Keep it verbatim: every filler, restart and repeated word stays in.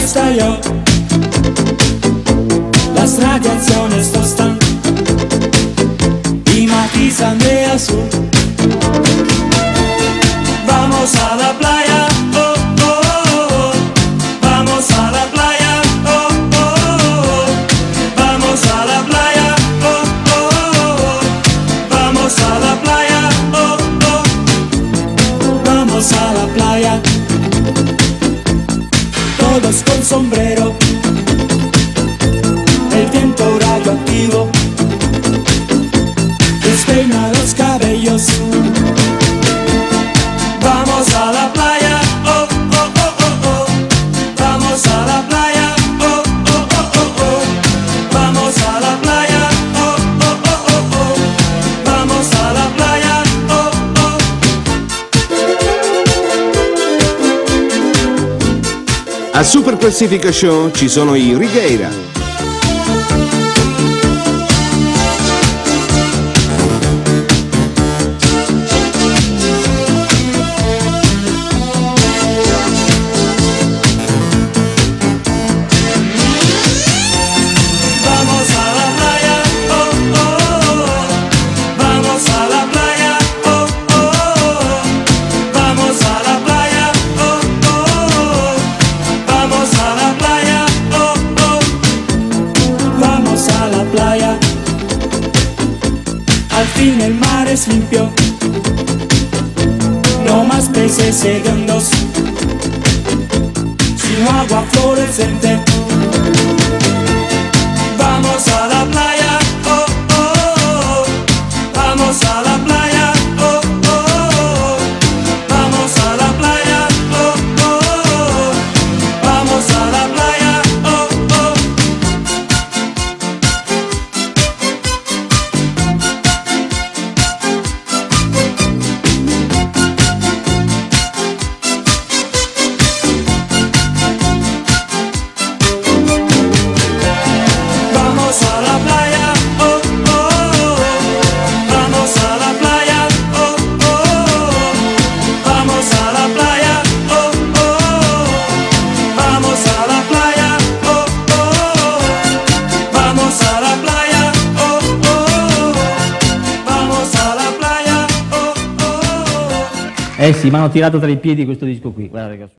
sta io, las radiaciones tostan y matizan de azul. Vamos a la playa, oh, oh, oh. Vamos a la playa, oh, oh, oh. Vamos a la playa, oh, oh, oh. Vamos a la playa, oh, oh. Vamos a la playa, todos con sombrero, el viento radioactivo despeina los cabellos. Vamos a la playa, oh, oh, oh, oh, oh. Vamos a la playa, oh, oh, oh, oh, oh. Vamos a la playa, oh, oh, oh, oh, oh. Vamos a la playa, oh, oh. Al Super Classifica Show ci sono i Righeira. Vamos a la playa, oh, oh, oh. Vamos a la playa, oh, oh, oh. Vamos a la playa, oh, oh, oh. Vamos a la playa, oh, oh. Vamos a la playa. Al fin el mar es limpio, no más peces hediondos, sino agua fluorescente. Vamos a la playa, oh, oh, oh. Vamos a la playa, oh, oh, oh. Vamos a la playa, oh, oh, oh. Vamos a la playa, oh, oh. Vamos a la playa, oh, oh, oh. Vamos a la playa, oh, oh, oh. Vamos a la playa, oh, oh, oh. Vamos a la playa, oh, oh, oh. Vamos a la playa, oh, oh, oh. Vamos a la playa, oh, oh, oh. Eh sì, mi hanno tirato tra i piedi questo disco qui, guardate che